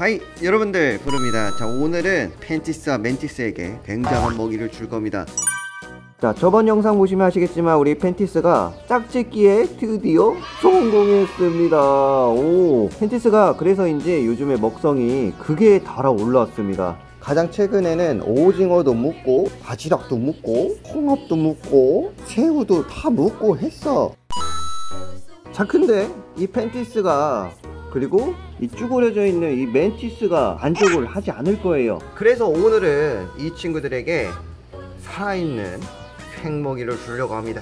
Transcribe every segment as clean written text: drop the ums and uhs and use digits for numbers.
하이 여러분들, 부릅니다. 자, 오늘은 펜티스와 멘티스에게 굉장한 먹이를 줄 겁니다. 자, 저번 영상 보시면 아시겠지만 우리 펜티스가 짝짓기에 드디어 성공했습니다. 오, 펜티스가 그래서인지 요즘에 먹성이 극에 달아 올라왔습니다. 가장 최근에는 오징어도 묵고 바지락도 묵고 홍합도 묵고 새우도 다 묵고 했어. 자, 근데 이 펜티스가 그리고 이 쭈그려져 있는 이 멘티스가 만족을 하지 않을 거예요. 그래서 오늘은 이 친구들에게 살아있는 팽먹이를 주려고 합니다.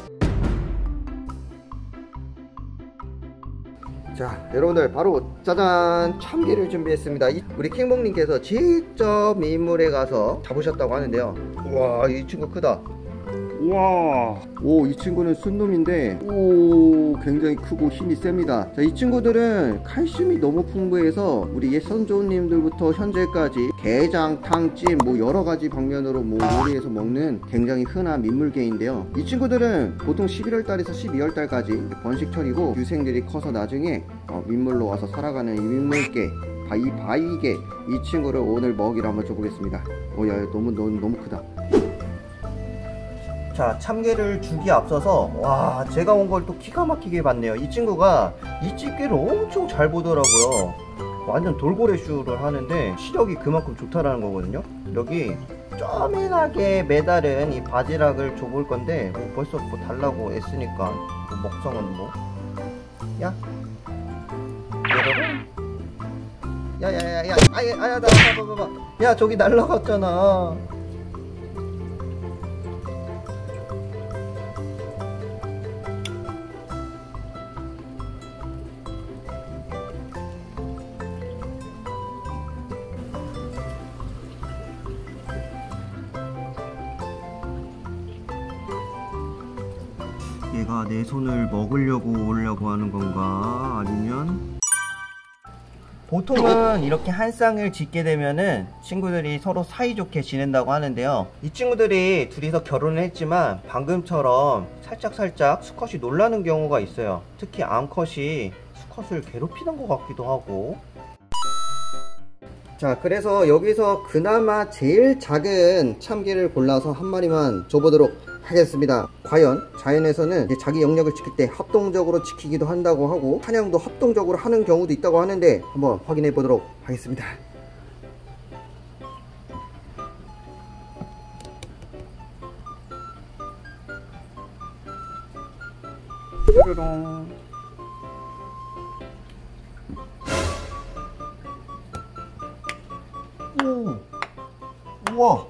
자, 여러분들 바로 짜잔, 참기를 준비했습니다. 우리 킹봉님께서 직접 민물에 가서 잡으셨다고 하는데요. 와, 이 친구 크다. 와, 오, 이 친구는 순놈인데 오, 굉장히 크고 힘이 셉니다. 자, 이 친구들은 칼슘이 너무 풍부해서 우리 옛 선조님들부터 현재까지 게장, 탕찜 뭐 여러가지 방면으로 뭐 요리해서 먹는 굉장히 흔한 민물개인데요. 이 친구들은 보통 11월달에서 12월달까지 번식철이고 유생들이 커서 나중에 민물로 와서 살아가는 이 민물개, 이 바위개, 이 친구를 오늘 먹이를 한번 줘보겠습니다. 야, 너무 크다. 자, 참게를 주기에 앞서서 와, 제가 온 걸 또 기가 막히게 봤네요. 이 친구가 이 집게를 엄청 잘 보더라고요. 완전 돌고래 슈를 하는데 시력이 그만큼 좋다라는 거거든요. 여기 쪼매나게 매달은 이 바지락을 줘볼 건데 벌써 뭐 달라고 애쓰니까 먹성은 뭐 야? 야야야야, 아야, 나 봐봐. 야, 저기 날라갔잖아. 얘가 내 손을 먹으려고 오려고 하는 건가? 아니면 보통은 이렇게 한 쌍을 짓게 되면은 친구들이 서로 사이좋게 지낸다고 하는데요. 이 친구들이 둘이서 결혼을 했지만 방금처럼 살짝 수컷이 놀라는 경우가 있어요. 특히 암컷이 수컷을 괴롭히는 것 같기도 하고. 자, 그래서 여기서 그나마 제일 작은 참개를 골라서 한 마리만 줘보도록 하겠습니다. 과연 자연에서는 자기 영역을 지킬 때 합동적으로 지키기도 한다고 하고 사냥도 합동적으로 하는 경우도 있다고 하는데 한번 확인해 보도록 하겠습니다. 뾰로롱. 오, 우와.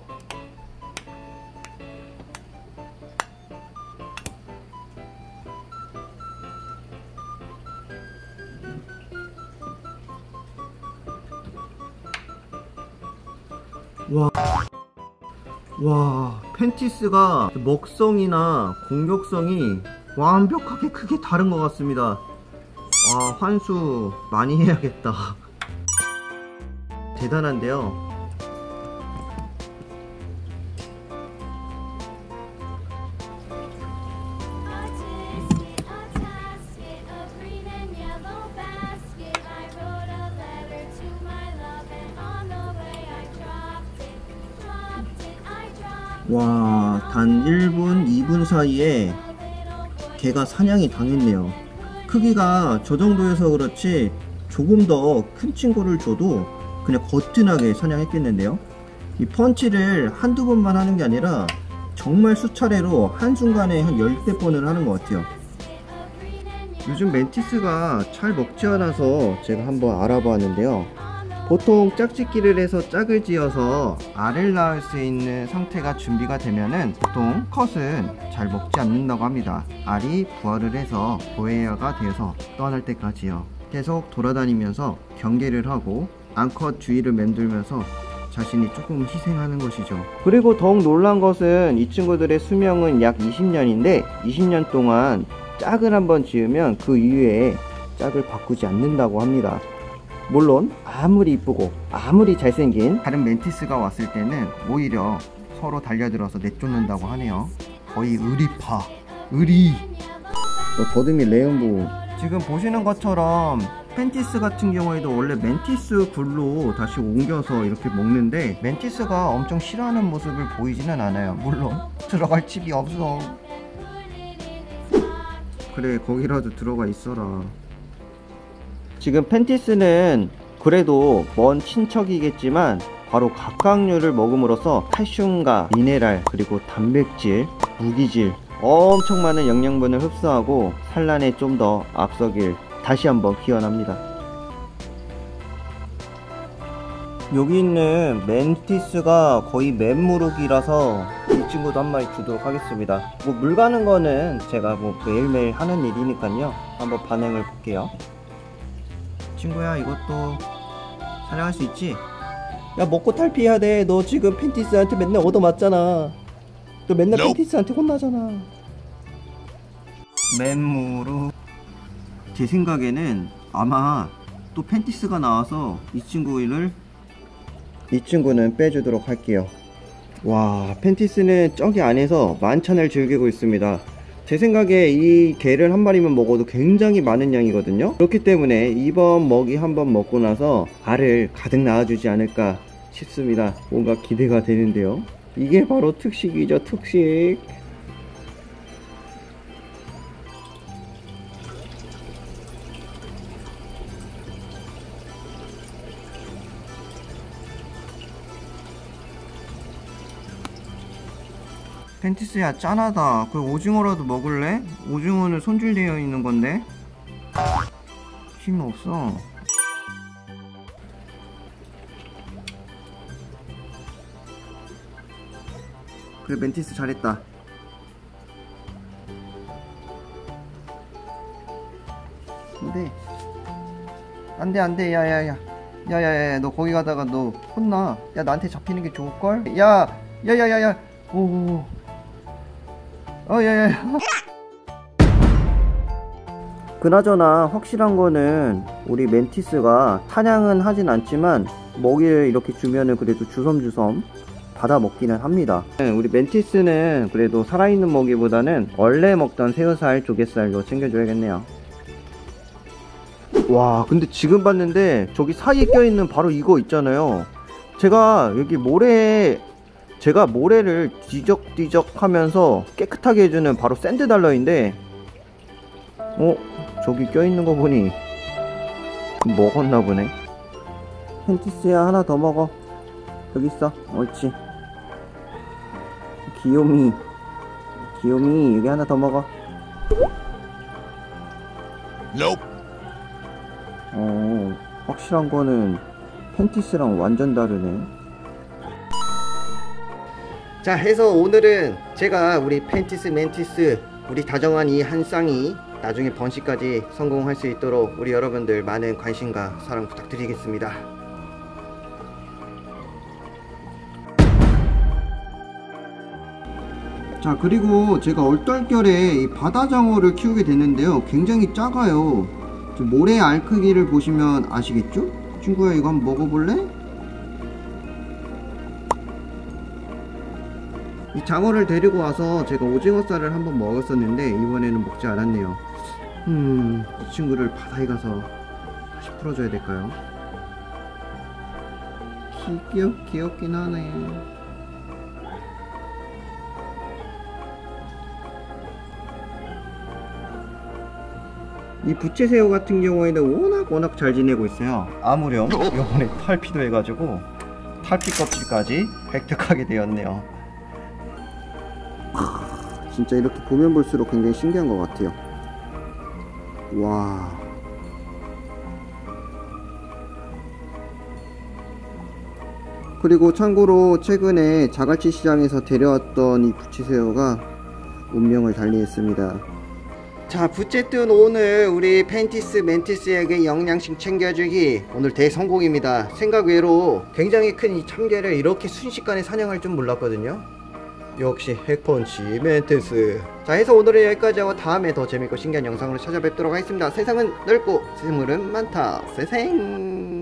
와, 펜티스가 먹성이나 공격성이 완벽하게 크게 다른 것 같습니다. 와, 환수 많이 해야겠다. 대단한데요. 와, 단 1분, 2분 사이에 개가 사냥이 당했네요. 크기가 저 정도여서 그렇지 조금 더 큰 친구를 줘도 그냥 거뜬하게 사냥했겠는데요. 이 펀치를 한두 번만 하는 게 아니라 정말 수차례로 한순간에 한 10대 번을 하는 것 같아요. 요즘 멘티스가 잘 먹지 않아서 제가 한번 알아보았는데요. 보통 짝짓기를 해서 짝을 지어서 알을 낳을 수 있는 상태가 준비가 되면은 보통 컷은 잘 먹지 않는다고 합니다. 알이 부화를 해서 보헤이아가 돼서 떠날 때까지요. 계속 돌아다니면서 경계를 하고 암컷 주위를 맴돌면서 자신이 조금 희생하는 것이죠. 그리고 더욱 놀란 것은 이 친구들의 수명은 약 20년인데 20년 동안 짝을 한번 지으면 그 이후에 짝을 바꾸지 않는다고 합니다. 물론 아무리 이쁘고 아무리 잘생긴 다른 멘티스가 왔을 때는 오히려 서로 달려들어서 내쫓는다고 하네요. 거의 의리. 더듬이 레인보우. 지금 보시는 것처럼 펜티스 같은 경우에도 원래 멘티스 굴로 다시 옮겨서 이렇게 먹는데 멘티스가 엄청 싫어하는 모습을 보이지는 않아요. 물론 들어갈 집이 없어. 그래, 거기라도 들어가 있어라. 지금 펜티스는 그래도 먼 친척이겠지만 바로 각각류를 먹음으로써 칼슘과 미네랄 그리고 단백질, 무기질 엄청 많은 영양분을 흡수하고 산란에 좀 더 앞서길 다시 한번 기원합니다. 여기 있는 멘티스가 거의 맨무룩이라서 이 친구도 한 마리 주도록 하겠습니다. 뭐 물 가는 거는 제가 뭐 매일매일 하는 일이니까요. 한번 반응을 볼게요. 친구야, 이것도 사냥할 수 있지? 야, 먹고 탈피해야 돼. 너 지금 펜티스한테 맨날 얻어맞잖아. 너 맨날 펜티스한테 혼나잖아. 맨무룩. 제 생각에는 아마 또 펜티스가 나와서 이 친구는 빼주도록 할게요. 와, 펜티스는 저기 안에서 만찬을 즐기고 있습니다. 제 생각에 이 개를 한 마리만 먹어도 굉장히 많은 양이거든요. 그렇기 때문에 이번 먹이 한번 먹고 나서 알을 가득 낳아주지 않을까 싶습니다. 뭔가 기대가 되는데요. 이게 바로 특식이죠, 특식. 펜티스야, 짠하다. 그 오징어라도 먹을래? 오징어는 손질되어 있는 건데 힘이 없어. 그래, 멘티스 잘했다. 안돼 야야야, 너 거기 가다가 너 혼나. 야, 나한테 잡히는 게 좋을걸? 야야야야야 오 야야야. 그나저나 확실한 거는 우리 멘티스가 사냥은 하진 않지만 먹이를 이렇게 주면은 그래도 주섬주섬 받아 먹기는 합니다. 우리 멘티스는 그래도 살아있는 먹이보다는 원래 먹던 새우살, 조갯살로 챙겨줘야겠네요. 와, 근데 지금 봤는데 저기 사이에 껴있는 바로 이거 있잖아요. 제가 여기 모래를 뒤적뒤적 하면서 깨끗하게 해주는 바로 샌드 달러인데 저기 껴있는 거 보니 먹었나 보네. 펜티스야, 하나 더 먹어. 여기 있어. 옳지. 귀요미 여기 하나 더 먹어. 확실한 거는 펜티스랑 완전 다르네. 자, 해서 오늘은 제가 우리 펜티스 멘티스 우리 다정한 이 한 쌍이 나중에 번식까지 성공할 수 있도록 우리 여러분들 많은 관심과 사랑 부탁드리겠습니다. 자, 그리고 제가 얼떨결에 이 바다장어를 키우게 됐는데요, 굉장히 작아요. 모래 알 크기를 보시면 아시겠죠? 친구야, 이거 한번 먹어볼래? 이 장어를 데리고 와서 제가 오징어살을 한번 먹었었는데 이번에는 먹지 않았네요. 이 친구를 바다에 가서 다시 풀어줘야 될까요? 귀엽긴 하네. 이 부채새우 같은 경우에는 워낙 잘 지내고 있어요. 아무렴 요번에 탈피도 해가지고 탈피 껍질까지 획득하게 되었네요. 진짜 이렇게 보면 볼수록 굉장히 신기한 것 같아요. 와, 그리고 참고로 최근에 자갈치 시장에서 데려왔던 이 부채새우가 운명을 달리했습니다. 자, 부채뜬 오늘 우리 펜티스 멘티스에게 영양식 챙겨주기 오늘 대성공입니다. 생각 외로 굉장히 큰 이 참개를 이렇게 순식간에 사냥할 줄 몰랐거든요. 역시 핵펀치 멘티스. 자, 해서 오늘은 여기까지 하고 다음에 더 재밌고 신기한 영상으로 찾아뵙도록 하겠습니다. 세상은 넓고 생물은 많다. 세생.